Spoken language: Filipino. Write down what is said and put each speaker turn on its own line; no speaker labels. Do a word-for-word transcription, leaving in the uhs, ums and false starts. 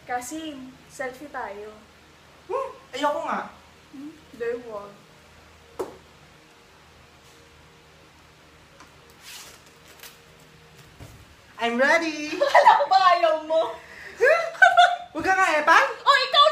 Kasing, selfie tayo.
Hmm, ayoko nga.
Hmm? There wag.
I'm ready!
Alam ba ayaw mo?
Huwag ka nga, Epan!
Oh, ikaw